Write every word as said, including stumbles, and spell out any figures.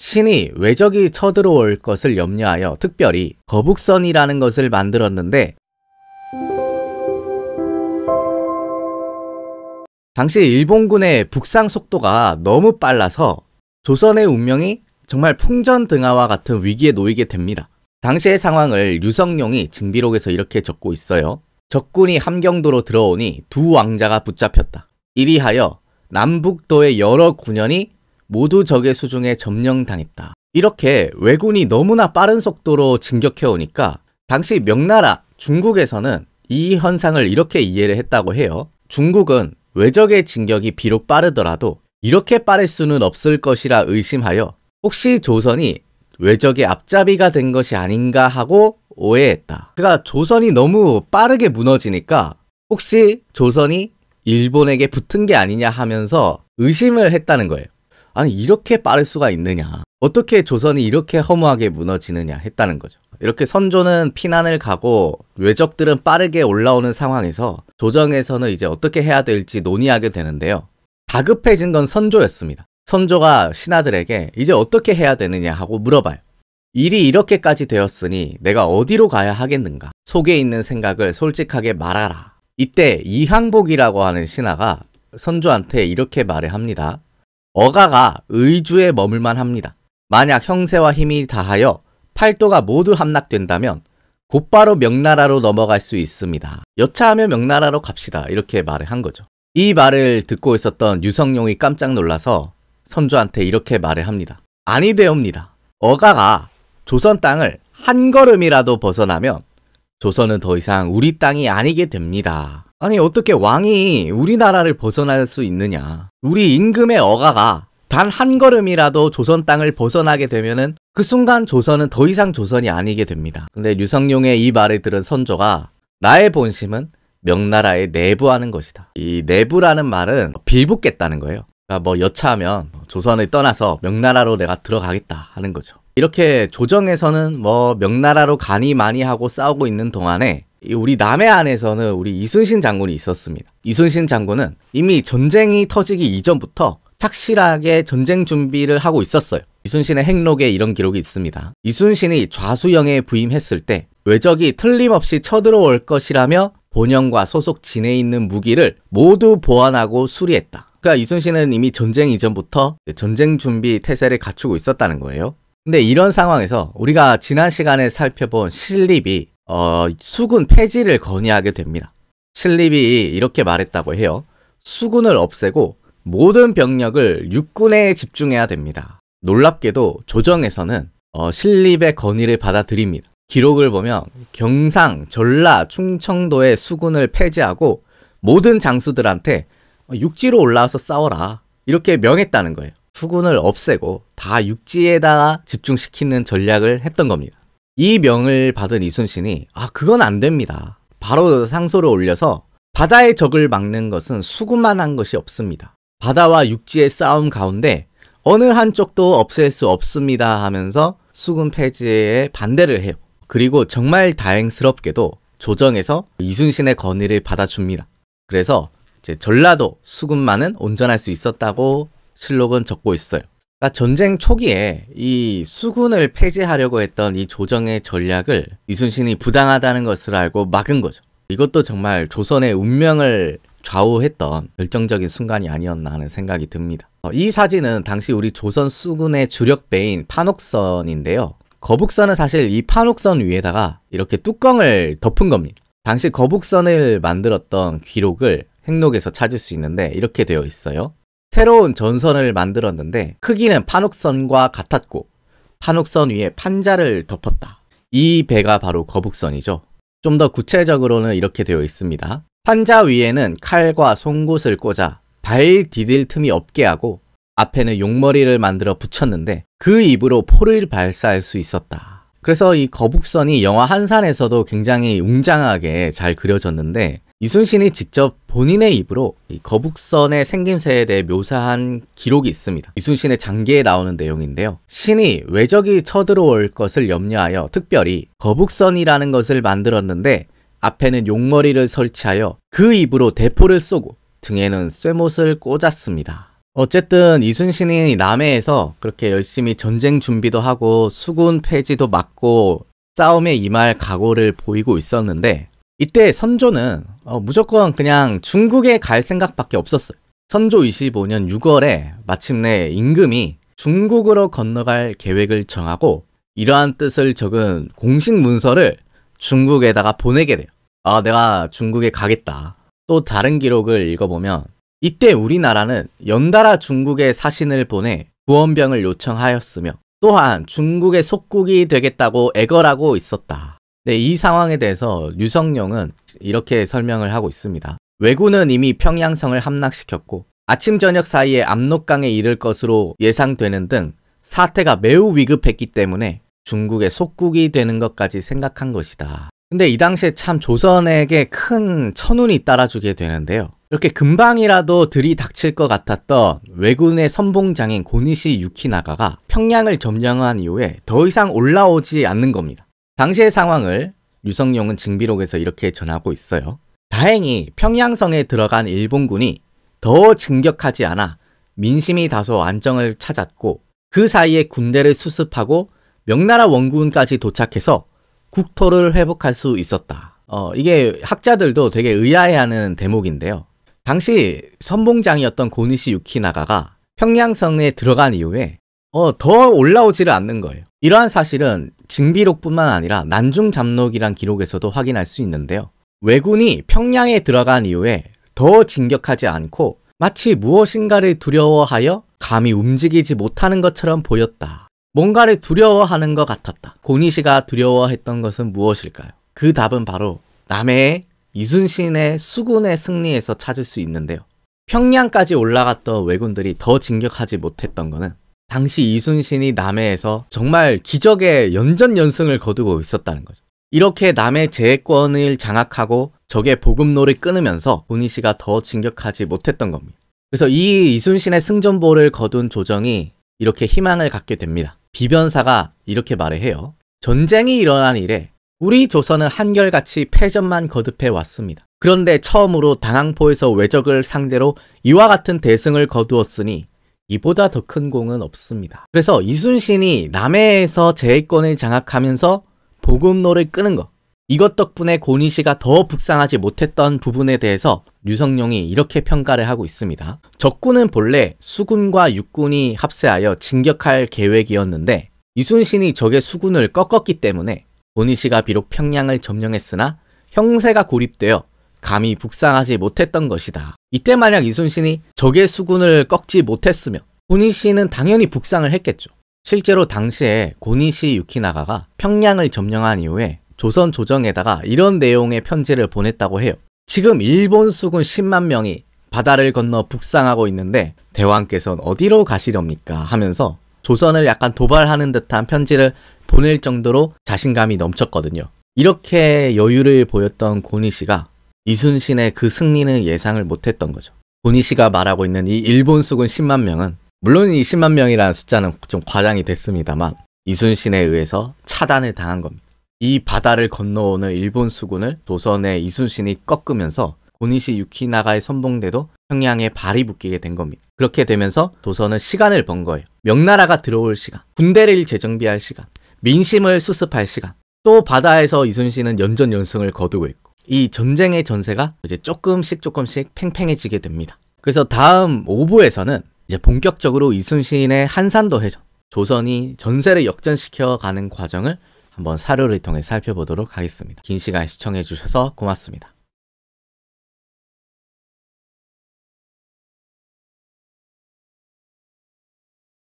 신이 외적이 쳐들어올 것을 염려하여 특별히 거북선이라는 것을 만들었는데, 당시 일본군의 북상 속도가 너무 빨라서 조선의 운명이 정말 풍전등화와 같은 위기에 놓이게 됩니다. 당시의 상황을 류성룡이 징비록에서 이렇게 적고 있어요. 적군이 함경도로 들어오니 두 왕자가 붙잡혔다. 이리하여 남북도의 여러 군현이 모두 적의 수중에 점령당했다. 이렇게 왜군이 너무나 빠른 속도로 진격해오니까 당시 명나라, 중국에서는 이 현상을 이렇게 이해를 했다고 해요. 중국은 외적의 진격이 비록 빠르더라도 이렇게 빠를 수는 없을 것이라 의심하여 혹시 조선이 외적의 앞잡이가 된 것이 아닌가 하고 오해했다. 그러니까 조선이 너무 빠르게 무너지니까 혹시 조선이 일본에게 붙은 게 아니냐 하면서 의심을 했다는 거예요. 아니, 이렇게 빠를 수가 있느냐, 어떻게 조선이 이렇게 허무하게 무너지느냐 했다는 거죠. 이렇게 선조는 피난을 가고 외적들은 빠르게 올라오는 상황에서 조정에서는 이제 어떻게 해야 될지 논의하게 되는데요. 다급해진 건 선조였습니다. 선조가 신하들에게 이제 어떻게 해야 되느냐 하고 물어봐요. 일이 이렇게까지 되었으니 내가 어디로 가야 하겠는가? 속에 있는 생각을 솔직하게 말하라. 이때 이항복이라고 하는 신하가 선조한테 이렇게 말을 합니다. 어가가 의주에 머물만 합니다. 만약 형세와 힘이 다하여 팔도가 모두 함락된다면 곧바로 명나라로 넘어갈 수 있습니다. 여차하면 명나라로 갑시다. 이렇게 말을 한 거죠. 이 말을 듣고 있었던 류성룡이 깜짝 놀라서 선조한테 이렇게 말을 합니다. 아니 되옵니다. 어가가 조선 땅을 한 걸음이라도 벗어나면 조선은 더 이상 우리 땅이 아니게 됩니다. 아니, 어떻게 왕이 우리나라를 벗어날 수 있느냐. 우리 임금의 어가가 단 한 걸음이라도 조선 땅을 벗어나게 되면은 그 순간 조선은 더 이상 조선이 아니게 됩니다. 근데 류성룡의 이 말을 들은 선조가 나의 본심은 명나라에 내부하는 것이다. 이 내부라는 말은 빌붙겠다는 거예요. 그러니까 뭐 여차하면 조선을 떠나서 명나라로 내가 들어가겠다 하는 거죠. 이렇게 조정에서는 뭐 명나라로 가니 마니 하고 싸우고 있는 동안에 우리 남해안에서는 우리 이순신 장군이 있었습니다. 이순신 장군은 이미 전쟁이 터지기 이전부터 착실하게 전쟁 준비를 하고 있었어요. 이순신의 행록에 이런 기록이 있습니다. 이순신이 좌수영에 부임했을 때 외적이 틀림없이 쳐들어올 것이라며 본영과 소속 진에 있는 무기를 모두 보완하고 수리했다. 그러니까 이순신은 이미 전쟁 이전부터 전쟁 준비 태세를 갖추고 있었다는 거예요. 근데 이런 상황에서 우리가 지난 시간에 살펴본 신립이 어, 수군 폐지를 건의하게 됩니다. 신립이 이렇게 말했다고 해요. 수군을 없애고 모든 병력을 육군에 집중해야 됩니다. 놀랍게도 조정에서는 어, 신립의 건의를 받아들입니다. 기록을 보면 경상, 전라, 충청도의 수군을 폐지하고 모든 장수들한테 육지로 올라와서 싸워라 이렇게 명했다는 거예요. 수군을 없애고 다 육지에다가 집중시키는 전략을 했던 겁니다. 이 명을 받은 이순신이 아 그건 안 됩니다. 바로 상소를 올려서 바다의 적을 막는 것은 수군만 한 것이 없습니다. 바다와 육지의 싸움 가운데 어느 한쪽도 없앨 수 없습니다 하면서 수군 폐지에 반대를 해요. 그리고 정말 다행스럽게도 조정에서 이순신의 건의를 받아줍니다. 그래서 이제 전라도 수군만은 온전할 수 있었다고 실록은 적고 있어요. 그러니까 전쟁 초기에 이 수군을 폐지하려고 했던 이 조정의 전략을 이순신이 부당하다는 것을 알고 막은 거죠. 이것도 정말 조선의 운명을 좌우했던 결정적인 순간이 아니었나 하는 생각이 듭니다. 이 사진은 당시 우리 조선 수군의 주력 배인 판옥선인데요. 거북선은 사실 이 판옥선 위에다가 이렇게 뚜껑을 덮은 겁니다. 당시 거북선을 만들었던 기록을 행록에서 찾을 수 있는데 이렇게 되어 있어요. 새로운 전선을 만들었는데 크기는 판옥선과 같았고 판옥선 위에 판자를 덮었다. 이 배가 바로 거북선이죠. 좀 더 구체적으로는 이렇게 되어 있습니다. 판자 위에는 칼과 송곳을 꽂아 발 디딜 틈이 없게 하고 앞에는 용머리를 만들어 붙였는데 그 입으로 포를 발사할 수 있었다. 그래서 이 거북선이 영화 한산에서도 굉장히 웅장하게 잘 그려졌는데 이순신이 직접 본인의 입으로 이 거북선의 생김새에 대해 묘사한 기록이 있습니다. 이순신의 장기에 나오는 내용인데요. 신이 외적이 쳐들어올 것을 염려하여 특별히 거북선이라는 것을 만들었는데 앞에는 용머리를 설치하여 그 입으로 대포를 쏘고 등에는 쇠못을 꽂았습니다. 어쨌든 이순신이 남해에서 그렇게 열심히 전쟁 준비도 하고 수군 폐지도 막고 싸움에 임할 각오를 보이고 있었는데, 이때 선조는 어, 무조건 그냥 중국에 갈 생각밖에 없었어요. 선조 이십오 년 유월에 마침내 임금이 중국으로 건너갈 계획을 정하고 이러한 뜻을 적은 공식 문서를 중국에다가 보내게 돼요. 아, 내가 중국에 가겠다. 또 다른 기록을 읽어보면 이때 우리나라는 연달아 중국에 사신을 보내 구원병을 요청하였으며 또한 중국의 속국이 되겠다고 애걸하고 있었다. 네, 이 상황에 대해서 류성룡은 이렇게 설명을 하고 있습니다. 왜군은 이미 평양성을 함락시켰고 아침 저녁 사이에 압록강에 이를 것으로 예상되는 등 사태가 매우 위급했기 때문에 중국의 속국이 되는 것까지 생각한 것이다. 근데 이 당시에 참 조선에게 큰 천운이 따라주게 되는데요. 이렇게 금방이라도 들이닥칠 것 같았던 왜군의 선봉장인 고니시 유키나가가 평양을 점령한 이후에 더 이상 올라오지 않는 겁니다. 당시의 상황을 류성룡은 징비록에서 이렇게 전하고 있어요. 다행히 평양성에 들어간 일본군이 더 진격하지 않아 민심이 다소 안정을 찾았고 그 사이에 군대를 수습하고 명나라 원군까지 도착해서 국토를 회복할 수 있었다. 어, 이게 학자들도 되게 의아해하는 대목인데요. 당시 선봉장이었던 고니시 유키나가가 평양성에 들어간 이후에 어, 더 올라오지를 않는 거예요. 이러한 사실은 징비록뿐만 아니라 난중잡록이란 기록에서도 확인할 수 있는데요. 왜군이 평양에 들어간 이후에 더 진격하지 않고 마치 무엇인가를 두려워하여 감히 움직이지 못하는 것처럼 보였다. 뭔가를 두려워하는 것 같았다. 고니시가 두려워했던 것은 무엇일까요? 그 답은 바로 남해의 이순신의 수군의 승리에서 찾을 수 있는데요. 평양까지 올라갔던 왜군들이 더 진격하지 못했던 것은 당시 이순신이 남해에서 정말 기적의 연전연승을 거두고 있었다는 거죠. 이렇게 남해 제해권을 장악하고 적의 보급로를 끊으면서 고니시가 더 진격하지 못했던 겁니다. 그래서 이 이순신의 승전보를 거둔 조정이 이렇게 희망을 갖게 됩니다. 비변사가 이렇게 말을 해요. 전쟁이 일어난 이래 우리 조선은 한결같이 패전만 거듭해 왔습니다. 그런데 처음으로 당항포에서 왜적을 상대로 이와 같은 대승을 거두었으니 이보다 더 큰 공은 없습니다. 그래서 이순신이 남해에서 제해권을 장악하면서 보급로를 끄는 것, 이것 덕분에 고니시가 더 북상하지 못했던 부분에 대해서 류성룡이 이렇게 평가를 하고 있습니다. 적군은 본래 수군과 육군이 합세하여 진격할 계획이었는데 이순신이 적의 수군을 꺾었기 때문에 고니시가 비록 평양을 점령했으나 형세가 고립되어 감히 북상하지 못했던 것이다. 이때 만약 이순신이 적의 수군을 꺾지 못했으면 고니시는 당연히 북상을 했겠죠. 실제로 당시에 고니시 유키나가가 평양을 점령한 이후에 조선 조정에다가 이런 내용의 편지를 보냈다고 해요. 지금 일본 수군 십만 명이 바다를 건너 북상하고 있는데 대왕께서는 어디로 가시렵니까? 하면서 조선을 약간 도발하는 듯한 편지를 보낼 정도로 자신감이 넘쳤거든요. 이렇게 여유를 보였던 고니시가 이순신의 그 승리는 예상을 못했던 거죠. 고니시가 말하고 있는 이 일본 수군 십만 명은 물론 이 십만 명이라는 숫자는 좀 과장이 됐습니다만 이순신에 의해서 차단을 당한 겁니다. 이 바다를 건너오는 일본 수군을 조선의 이순신이 꺾으면서 고니시 유키나가의 선봉대도 평양에 발이 묶이게 된 겁니다. 그렇게 되면서 조선은 시간을 번 거예요. 명나라가 들어올 시간, 군대를 재정비할 시간, 민심을 수습할 시간, 또 바다에서 이순신은 연전연승을 거두고 있고 이 전쟁의 전세가 이제 조금씩 조금씩 팽팽해지게 됩니다. 그래서 다음 오 부에서는 이제 본격적으로 이순신의 한산도 해전, 조선이 전세를 역전시켜 가는 과정을 한번 사료를 통해 살펴보도록 하겠습니다. 긴 시간 시청해 주셔서 고맙습니다.